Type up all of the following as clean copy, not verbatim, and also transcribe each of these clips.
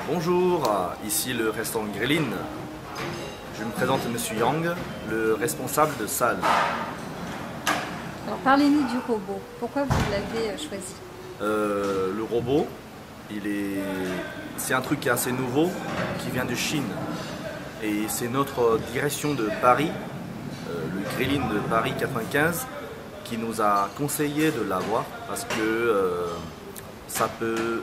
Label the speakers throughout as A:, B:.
A: Bonjour, ici le restaurant Grillin. Je me présente Monsieur Yang, le responsable de salle.
B: Alors parlez-nous du robot. Pourquoi vous l'avez choisi?
A: Le robot, c'est un truc qui est assez nouveau, qui vient de Chine. Et c'est notre direction de Paris, le Grillin de Paris 95, qui nous a conseillé de l'avoir parce que ça peut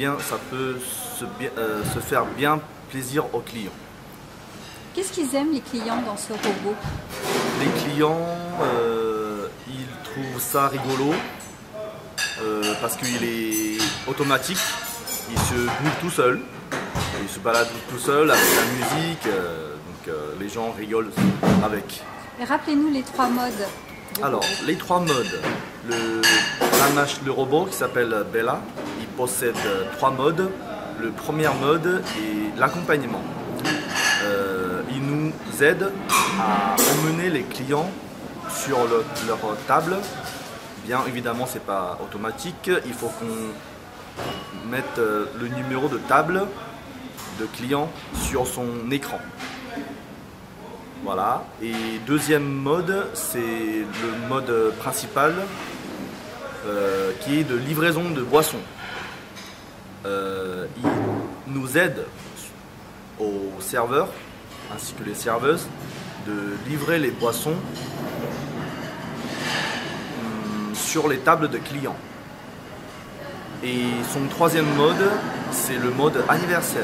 A: se faire bien plaisir aux clients.
B: Qu'est-ce qu'ils aiment les clients dans ce robot?
A: Les clients, ils trouvent ça rigolo parce qu'il est automatique, il se bouge tout seul, il se balade tout seul avec la musique, donc les gens rigolent avec.
B: Et rappelez-nous les trois modes.
A: Alors, les trois modes. Le robot qui s'appelle Bella, il possède trois modes. Le premier mode est l'accompagnement. Il nous aide à emmener les clients sur leur table. Bien évidemment, c'est pas automatique. Il faut qu'on mette le numéro de table de client sur son écran. Voilà. Et deuxième mode, c'est le mode principal qui est de livraison de boissons. Il nous aide aux serveurs ainsi que les serveuses de livrer les boissons sur les tables de clients. Et son troisième mode, c'est le mode anniversaire.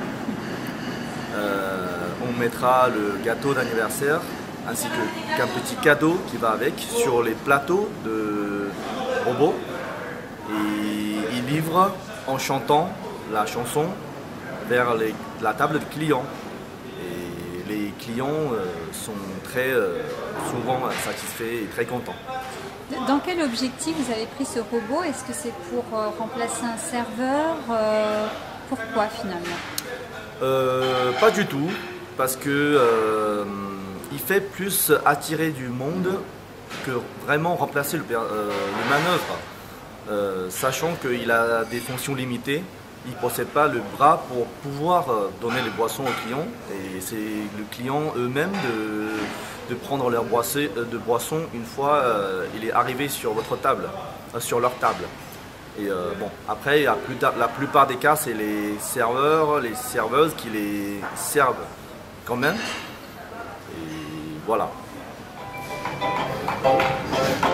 A: On mettra le gâteau d'anniversaire ainsi qu'un petit cadeau qui va avec sur les plateaux de robot. Et il livre en chantant la chanson vers la table de clients. Et les clients sont très souvent satisfaits et très contents.
B: Dans quel objectif vous avez pris ce robot? Est-ce que c'est pour remplacer un serveur? Pourquoi finalement?
A: Pas du tout, parce que il fait plus attirer du monde que vraiment remplacer le manœuvre. Sachant qu'il a des fonctions limitées, il ne possède pas le bras pour pouvoir donner les boissons aux clients. Et c'est le client eux-mêmes de prendre leur boisson une fois il est arrivé sur votre table, sur leur table. Et bon, après, la plupart des cas, c'est les serveurs, les serveuses qui les servent quand même. Et voilà.